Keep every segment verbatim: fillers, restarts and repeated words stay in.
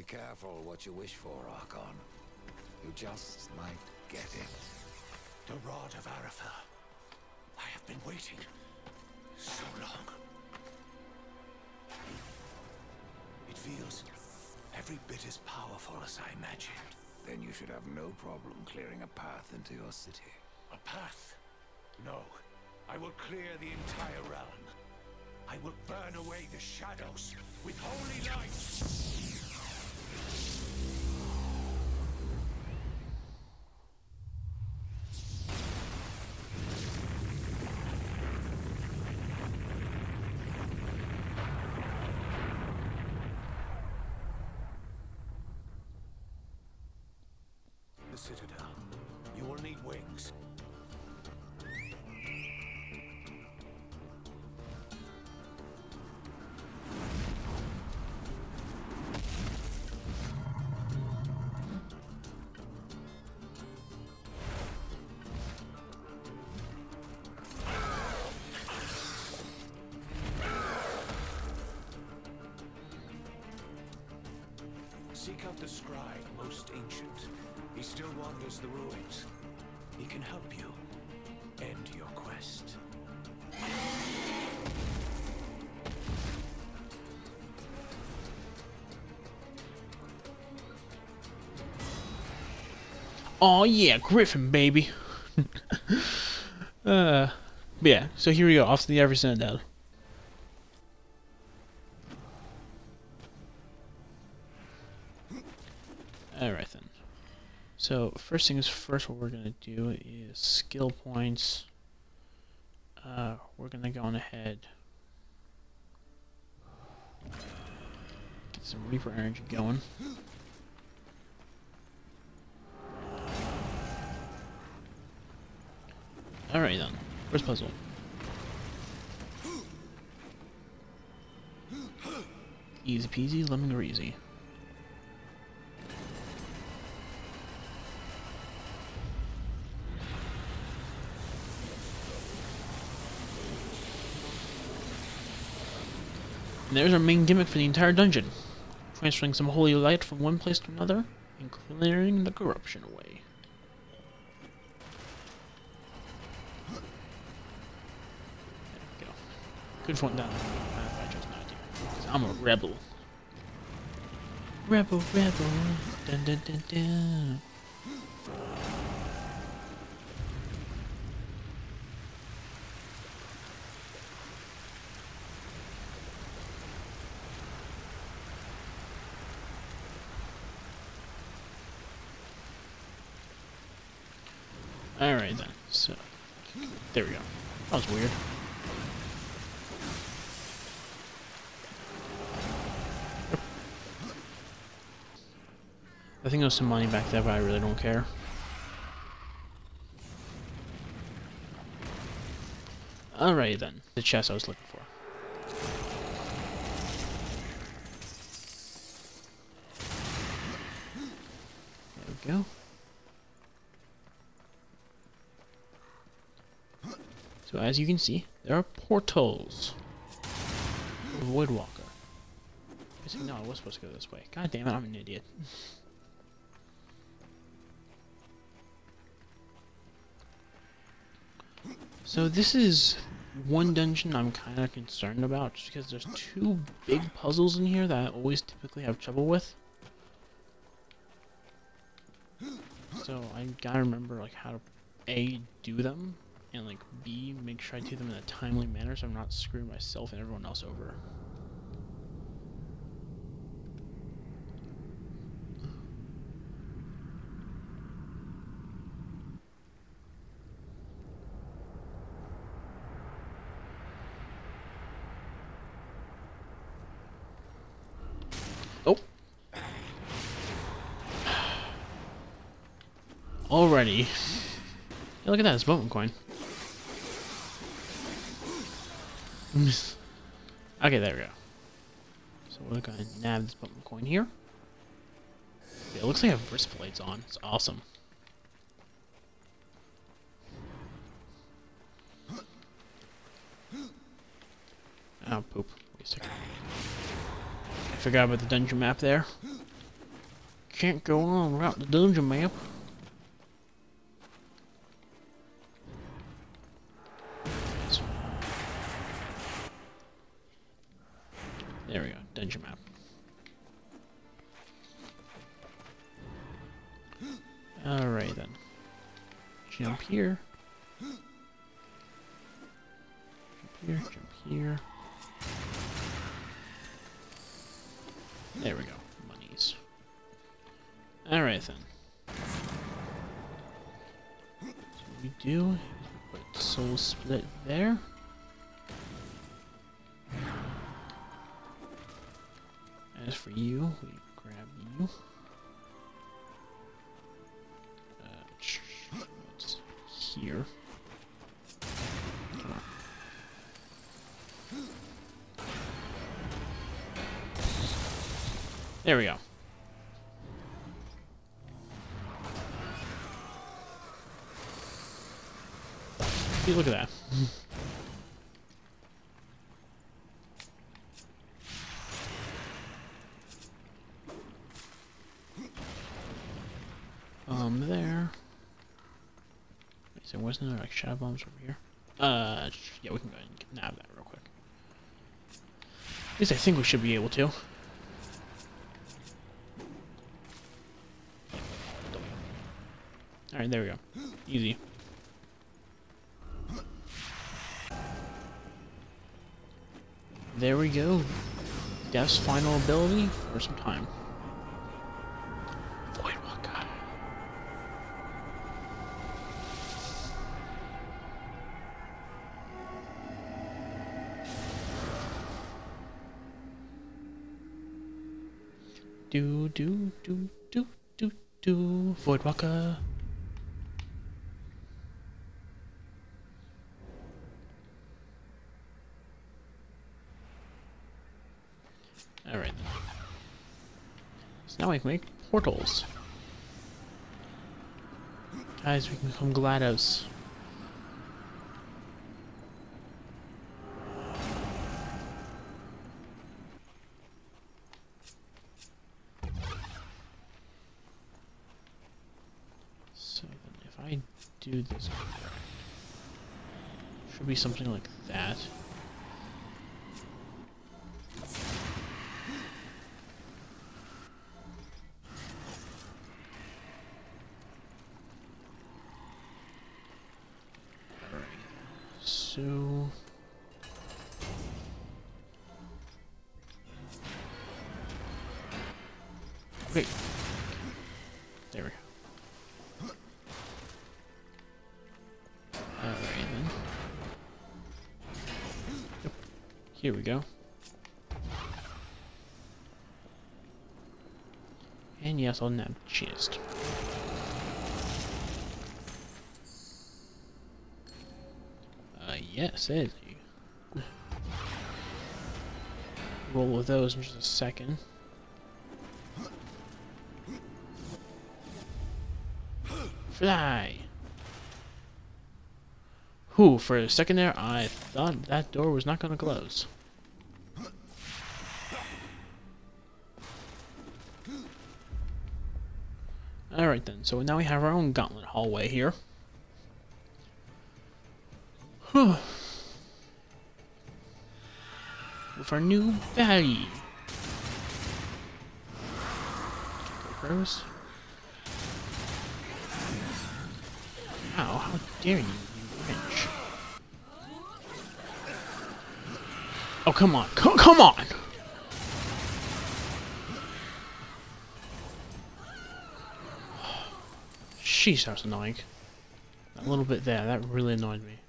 careful what you wish for, Archon. You just might get it. The Rod of Aretha. I have been waiting so long. It feels every bit as powerful as I imagined. Then you should have no problem clearing a path into your city. A path? No. I will clear the entire realm. I will burn away the shadows with holy light. The Citadel. You will need wings. Seek out the scribe, most ancient. He still wanders the ruins. He can help you end your quest. Oh yeah, Griffin, baby. uh, but yeah, so here we go, off to the Ivory Citadel. Alright then. So, first things first, what we're going to do is skill points. Uh, we're going to go on ahead. Get some Reaper energy going. Alright then. First puzzle. Easy peasy, lemon greasy. And there's our main gimmick for the entire dungeon. Transferring some holy light from one place to another, and clearing the corruption away. There we go. Could have went down the path I chose not to. Because I'm a rebel. Rebel, rebel. Dun dun dun dun. Alright then, so, there we go. That was weird. I think there's some money back there, but I really don't care. Alright then, the chest I was looking for. There we go. So as you can see, there are portals. Voidwalker. I said, no, I was supposed to go this way. God damn it, I'm an idiot. So this is one dungeon I'm kind of concerned about, just because there's two big puzzles in here that I always typically have trouble with. So I gotta remember like how to A, do them, and like B, make sure I do them in a timely manner so I'm not screwing myself and everyone else over. Oh. Alrighty. Hey, look at that, it's a Bowman coin. Okay, there we go. So we're gonna nab this Bowman coin here. Yeah, it looks like I have wrist plates on. It's awesome. Oh, poop. Wait a second. I forgot about the dungeon map there. can't go on without the dungeon map. There we go, dungeon map. Alright then. Jump here. Jump here, jump here. There we go, monies. Alright then. So what we do is we put soul split there. As for you, we grab you. Uh, what's here? Come on. There we go. See, look at that. Um, there. Wait, so wasn't there like shadow bombs over here? Uh, yeah, we can go ahead and nab that real quick. At least I think we should be able to. Alright, there we go. Easy. There we go. Death's final ability for some time. Voidwalker. Do do do do do do Voidwalker. Alright. So now we can make portals. Guys, we can become GLaDOS. So then if I do this correct, should be something like that. So okay, there we go. All right then. Yep. Here we go. And yes, I'll nab chest. Yes, it is. Roll with those in just a second. Fly! Whew, for a second there, I thought that door was not going to close. Alright then, so now we have our own gauntlet hallway here. With our new valley. Gross. Ow, how dare you, you wrench. Oh, come on. C come on! Sheesh, that was annoying. A little bit there, that really annoyed me.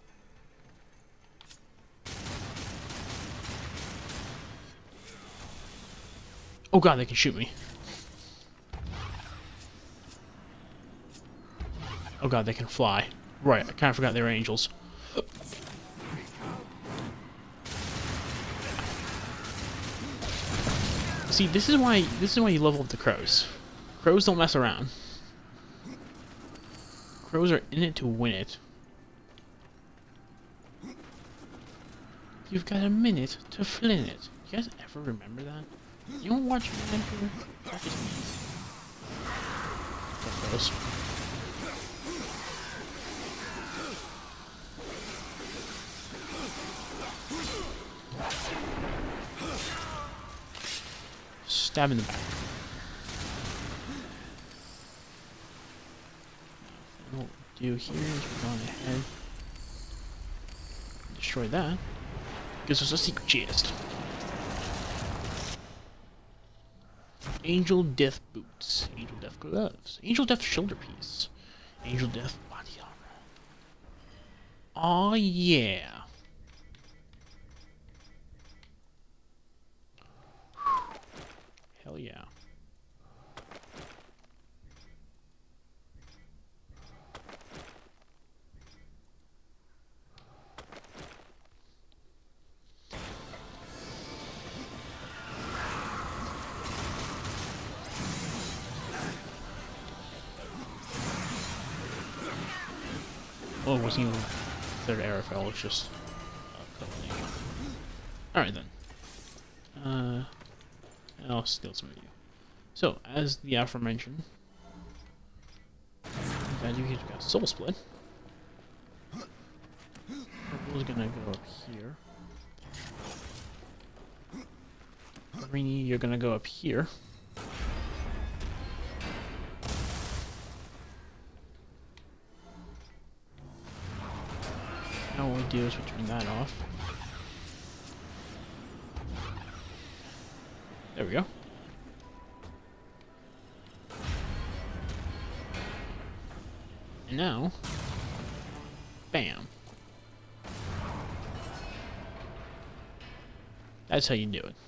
Oh god, they can shoot me. Oh god, they can fly. Right, I kind of forgot they were angels. See, this is why this is why you level up the crows. Crows don't mess around. Crows are in it to win it. You've got a minute to flin it. You guys ever remember that? You don't watch Man here? one goes. Stab in the back. What we'll do here is we're going ahead and destroy that. Gives us a secret chest. Angel Death Boots. Angel Death Gloves. Angel Death Shoulder Piece. Angel Death Body Armor. Aw, yeah. Hell yeah. Oh, it wasn't even third arrow fell, it was just a combination. Alright then. Uh, I'll steal some of you. So, as the aforementioned, as you guys got Soul Split. Purple's gonna go up here. Greeny, you're gonna go up here. Now what we do is we turn that off. There we go. And now, bam. That's how you do it.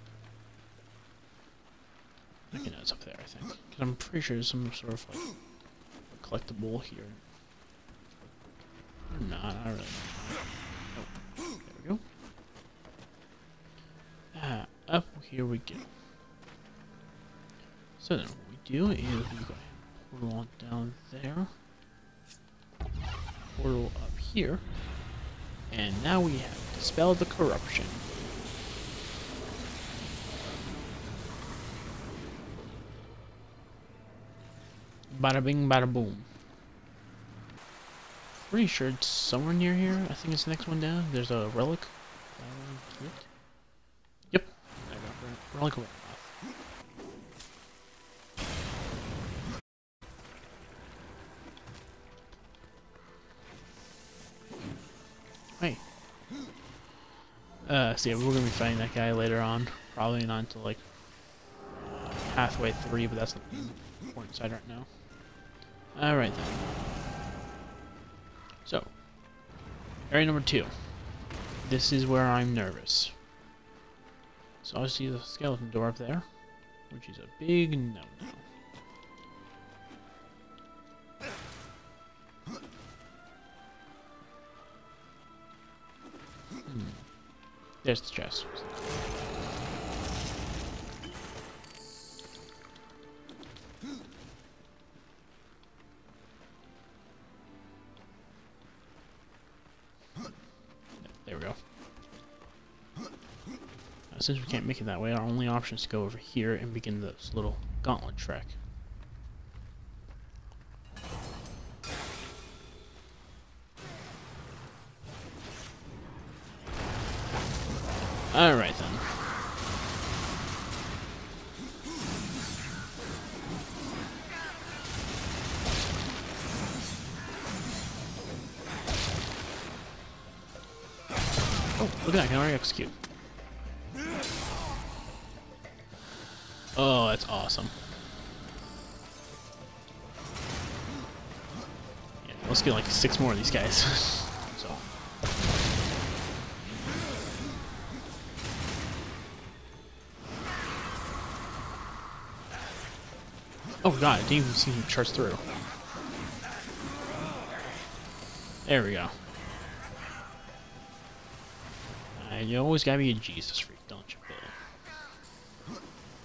Okay, no, it's up there, I think. Because I'm pretty sure there's some sort of like collectible here. Or not, I don't really know. Oh, there we go. Ah, up here we go. So then what we do is we go portal on down there. Portal up here. And now we have dispelled the corruption. Bada bing, bada boom. Pretty sure it's somewhere near here. I think it's the next one down. There's a relic. Yep. I got relic. Relic. Hey. Uh, so yeah, we're gonna be fighting that guy later on. Probably not until like halfway through, but that's not the important side right now. Alright then. So, area number two. This is where I'm nervous. So I see the skeleton door up there, which is a big no-no. Hmm. There's the chest. There we go. Now, since we can't make it that way, our only option is to go over here and begin this little gauntlet trek. Alright then. Oh, look at that, I can already execute. Oh, that's awesome. Yeah, let's get like six more of these guys. So. Oh god, I didn't even see him charge through. There we go. Uh, you always gotta be a Jesus freak, don't you, Bill?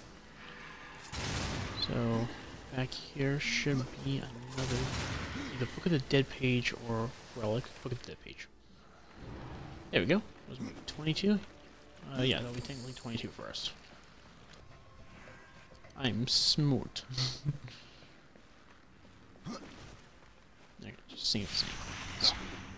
So, back here should be another, either Book of the Dead page or Relic. Book of the Dead page. There we go. Was maybe twenty-two? Uh, yeah, that'll be technically twenty-two for us. I'm smart. Just seeing if there's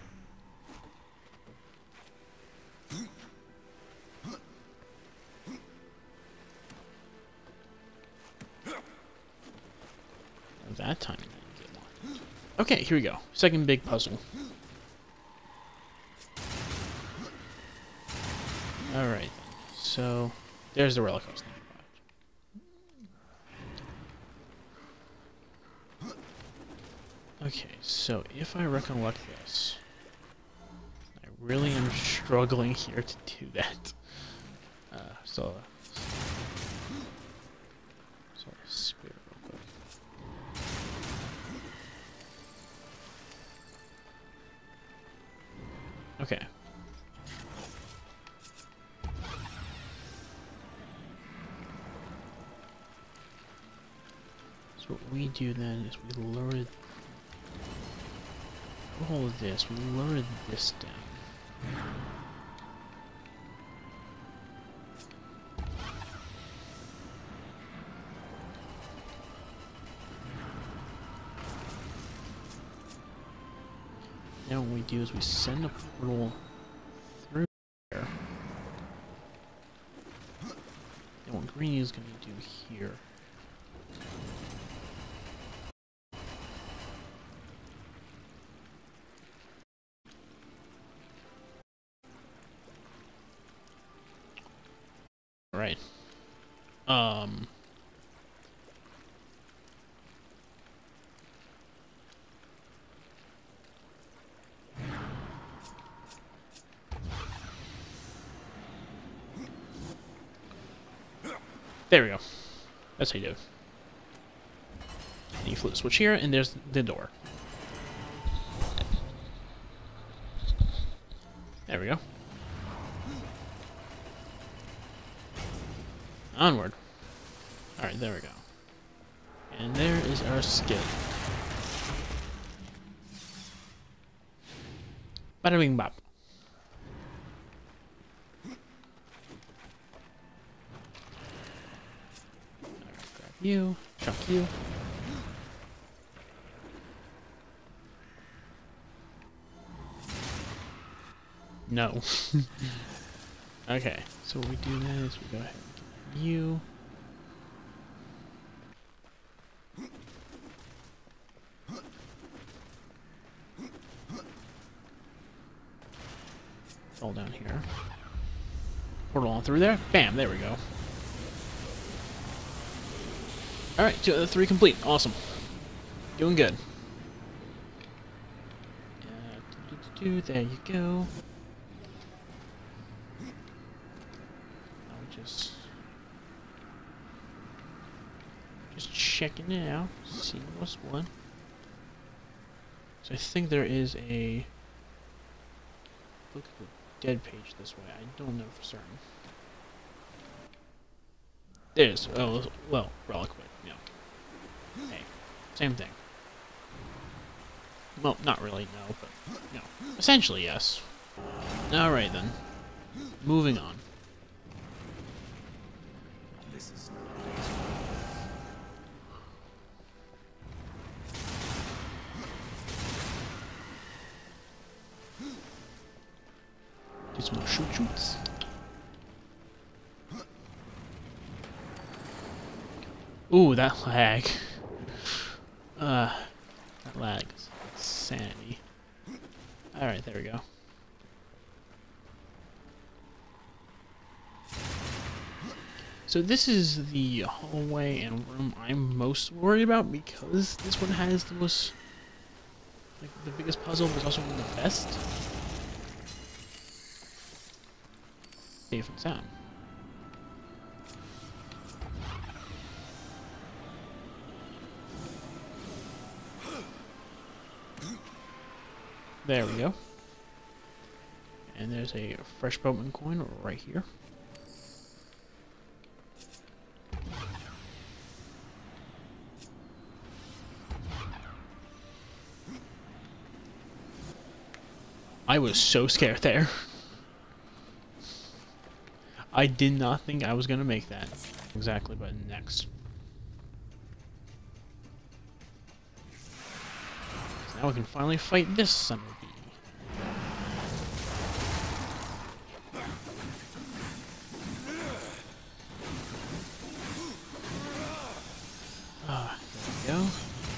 any. That time I didn't get one. Okay, here we go. Second big puzzle. Alright, so there's the relic I was thinking about. Okay, so if I recollect this, I really am struggling here to do that. Uh, so, so spirit real quick. Okay. So what we do then is we lower all of this, we lower this down. Now what we do is we send a portal through there. And what green is going to do here. Right. Um. There we go. That's how you do it. And you flip the switch here, and there's the door. There we go. Onward. Alright, there we go. And there is our skill. Bada bing bop. Grab you, chuck you. No. Okay, so what we do then is we go ahead and get you. All down here. Portal on through there. Bam, there we go. Alright, two out of three complete. Awesome. Doing good. Uh, doo -doo -doo -doo, there you go. Just, just checking it out, seeing what's what. So I think there is a look at the dead page this way. I don't know for certain. There it is. Oh, well, relic, but yeah. Hey, same thing. Well, not really, no, but no. Essentially, yes. All right then. Moving on. Do some more shoot shoots. Ooh, that lag. Uh, that lag is insanity. Alright, there we go. So this is the hallway and room I'm most worried about because this one has the most, like, the biggest puzzle, but also one of the best. Safe and sound. There we go. And there's a fresh boatman coin right here. I was so scared there. I did not think I was gonna make that. Exactly, but next. Now we can finally fight this son of a bee. Ah, there we go.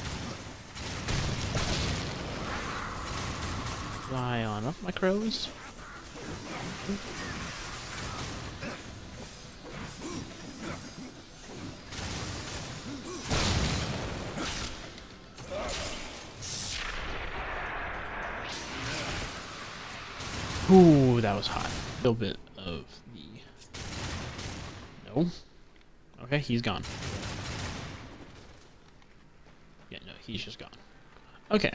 Fly on up, my crows. Ooh, that was hot. A little bit of the... No. Okay, he's gone. Yeah, no, he's just gone. Okay.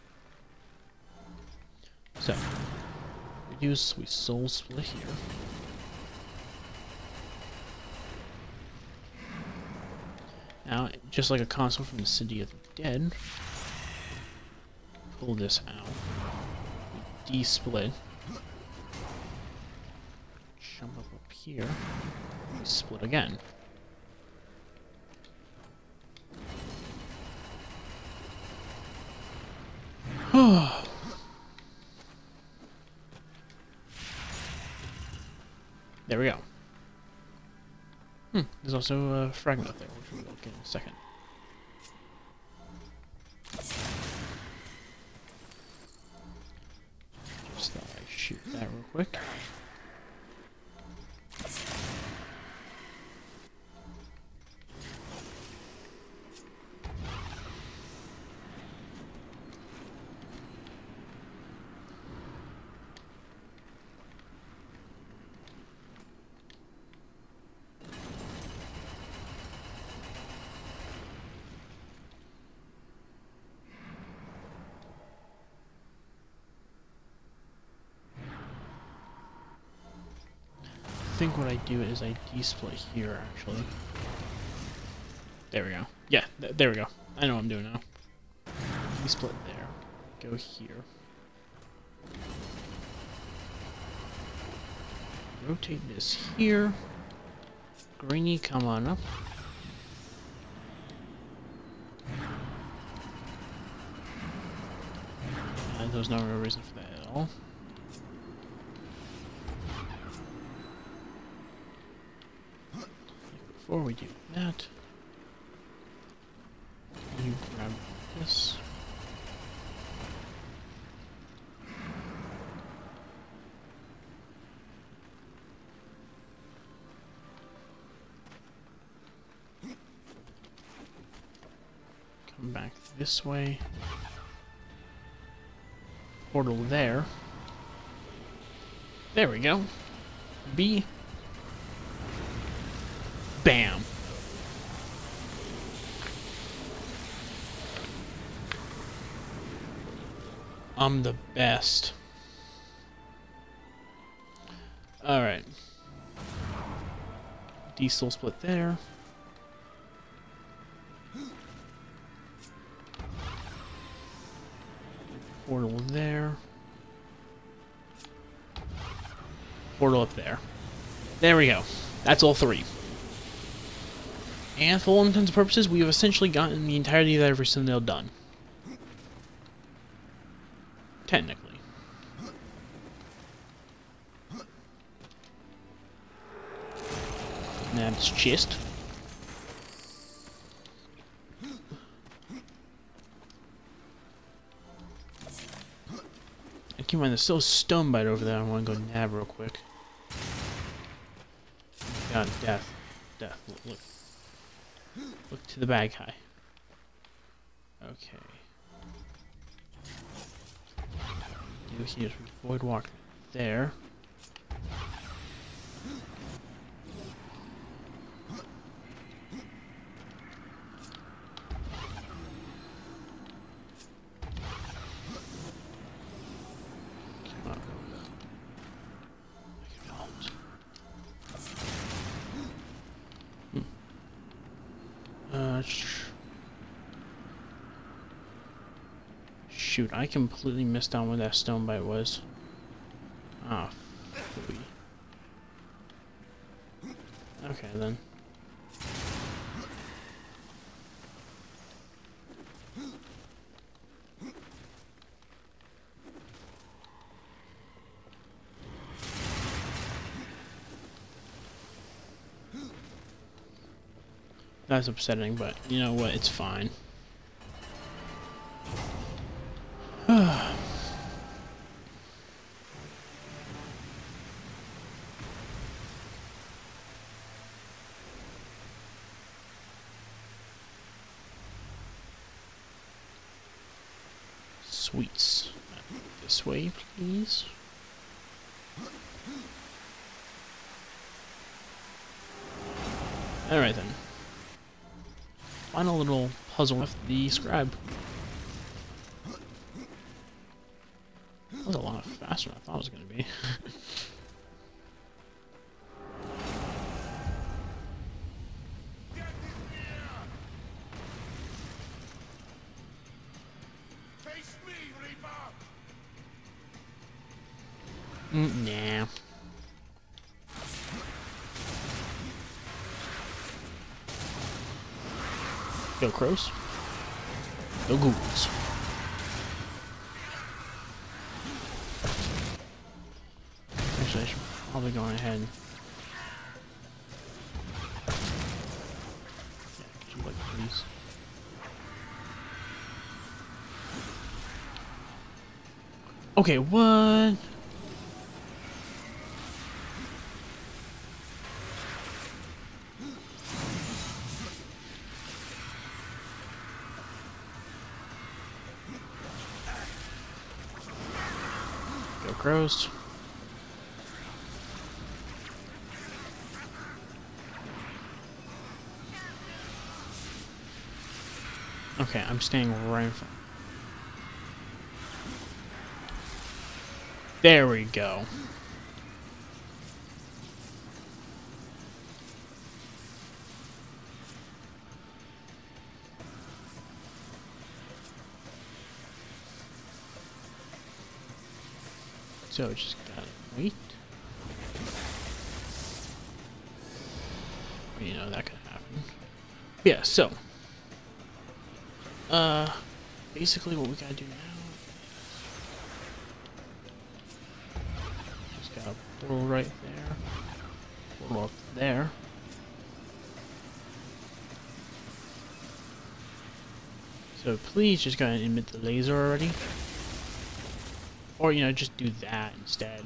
So, reduce, we soul split here. Now, just like a console from the City of the Dead, pull this out. We de-split. Jump up up here. We split again. There we go. Hmm, there's also a fragment up there, which we'll get in a second. Just thought I'd shoot that real quick. I think what I do is I de-split here, actually. There we go. Yeah, th there we go. I know what I'm doing now. De-split there. Go here. Rotate this here. Greeny, come on up. Uh, there's no real reason for that at all. Before we do that, you grab this. Come back this way. Portal there. There we go. B. Bam. I'm the best. Alright. D-soul split there. Portal there. Portal up there. There we go. That's all three. And for all intents and purposes, we have essentially gotten the entirety of Ivory Citadel done. Technically. That's chest. I keep in mind, there's still a stone bite over there. I want to go nab real quick. God, death. Death. Look, look. Look to the bag high. Okay. Do here is void walk there. Come on. Hmm. Uh, sh shoot, I completely missed on where that stone bite was. Ah, phooey. Okay, then. That's upsetting, but you know what? It's fine. Sweets. This way, please. Alright then. Final little puzzle with the scribe. That was a lot faster than I thought it was going to be. mm, nah. Go crows. Go ghouls. Actually, I should probably go ahead. Yeah, could you like please? Okay, what? Go crows. Okay, I'm staying right in front. There we go. So just gotta wait. You know, that could happen. Yeah, so. Uh, basically what we gotta do now. Just got a portal right there. Portal up there. So please just go ahead and emit the laser already. Or, you know, just do that instead.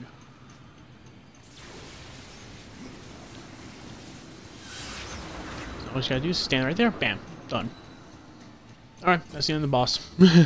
So all you gotta do is stand right there. Bam. Done. Alright, that's the end of the boss.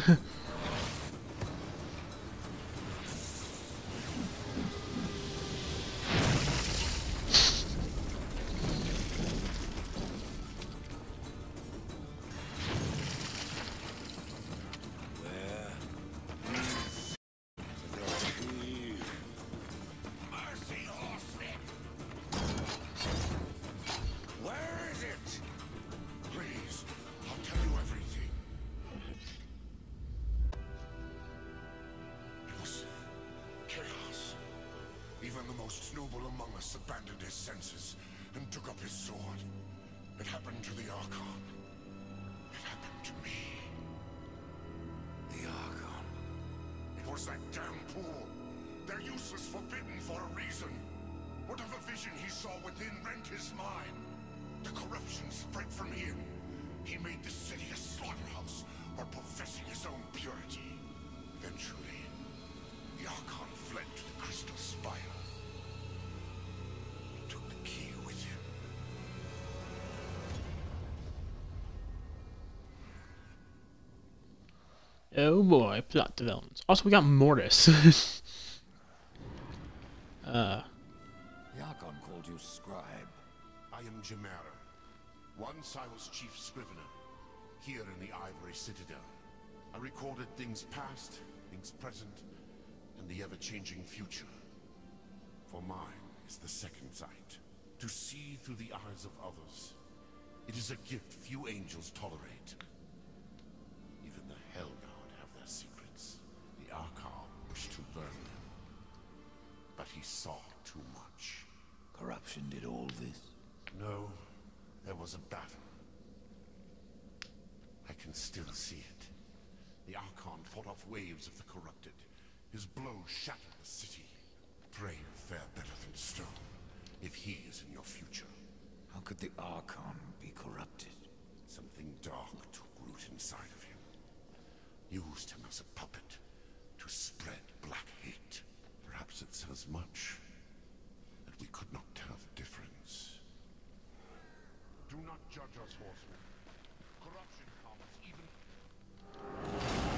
Even the most noble among us abandoned his senses and took up his sword. It happened to the Archon. It happened to me. The Archon. It was that damn pool. Their use was forbidden for a reason. Whatever vision he saw within rent his mind. The corruption spread from him. He made the city a slaughterhouse while professing his own purity. Eventually, the Archon fled to the Crystal Spire. He took the key with him. Oh boy, plot developments. Also, we got Mortis. uh. The Archon called you scribe. I am Jamara. Once I was chief scrivener, here in the Ivory Citadel. I recorded things past, things present, and the ever-changing future. For mine is the second sight, to see through the eyes of others. It is a gift few angels tolerate. Even the Hellguard have their secrets. The Archon wished to burn them, but he saw too much. Corruption did all this? No, there was a battle. I can still see it. The Archon fought off waves of the corrupted. His blows shattered the city. Pray you fare better than stone, if he is in your future. How could the Archon be corrupted?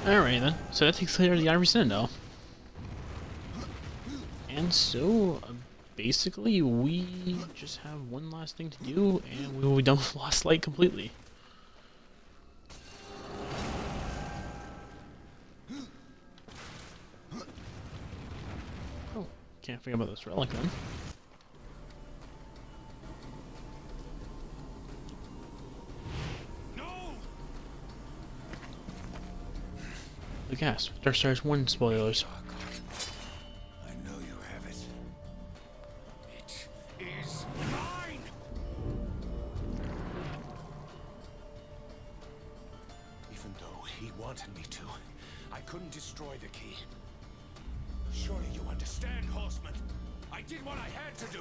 Alright then, so that takes care of the Ivory Citadel. And so, uh, basically, we just have one last thing to do, and we will be done with Lost Light completely. Oh, can't forget about this relic then. The gas. Darksiders one spoilers. I know you have it. It is mine! Even though he wanted me to, I couldn't destroy the key. Surely you understand, Horseman. I did what I had to do.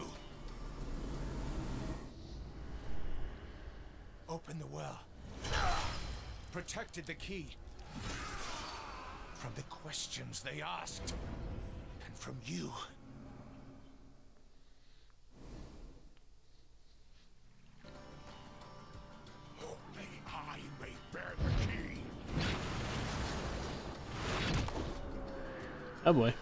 Open the well. Protected the key. From the questions they asked. And from you. Only I may bear the key. Oh boy.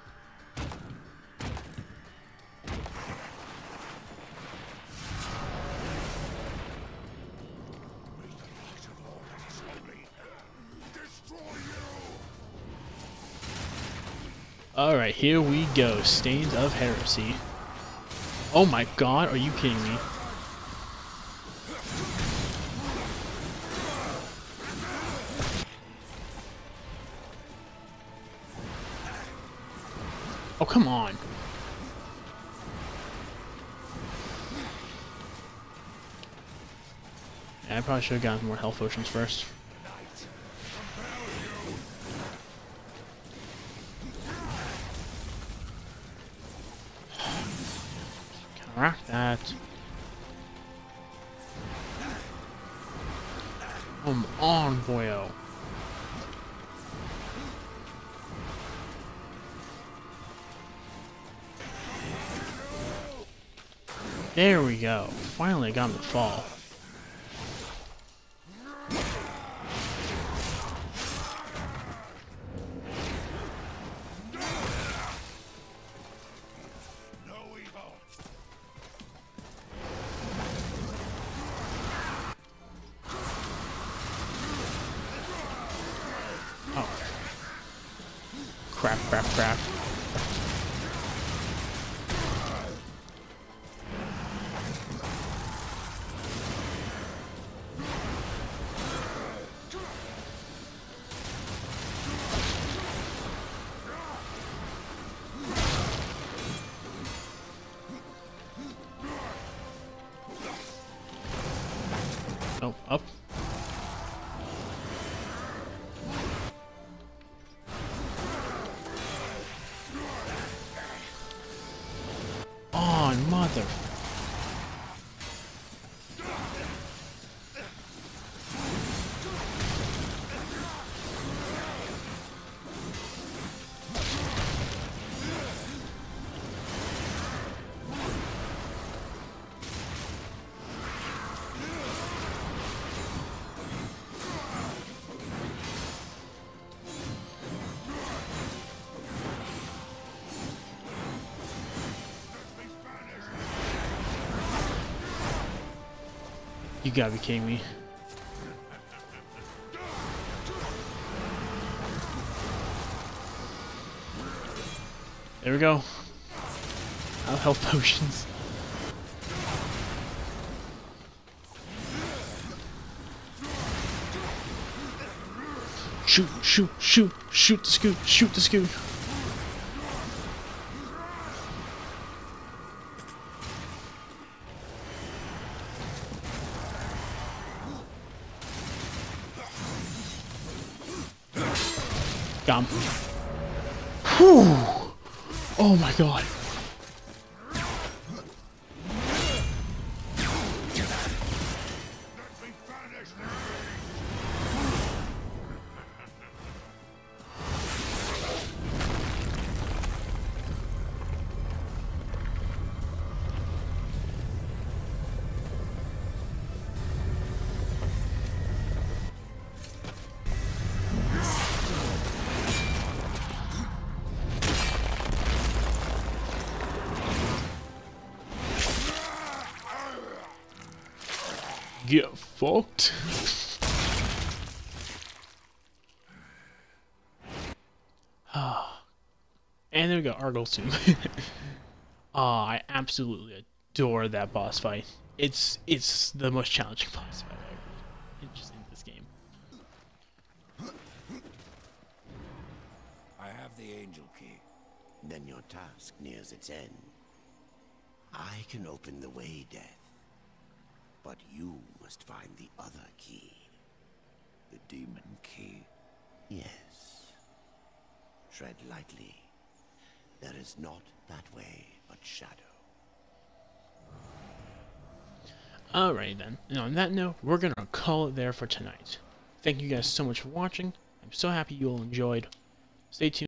May the light of all that is holy destroy you! Alright, here we go. Stains of Heresy. Oh my god, are you kidding me? Oh, come on. Yeah, I probably should have gotten more health potions first. Counteract that. Come on, boyo. There we go. Finally got him to fall. Oh. Crap, crap, crap. Oh, up. On, mother. You gotta be kidding me. There we go. I'll health potions. Shoot, shoot, shoot, shoot the scoot, shoot the scoot. Got him. Whew. Oh my god. get fucked. And then we got Argyle Tomb. Ah, I absolutely adore that boss fight. It's it's the most challenging boss fight ever. It's just in this game. I have the angel key. Then your task nears its end. I can open the way, Death. But you must find the other key. The demon key. Yes. Tread lightly. There is not that way, but shadow. Alrighty then. And on that note, we're gonna call it there for tonight. Thank you guys so much for watching. I'm so happy you all enjoyed. Stay tuned.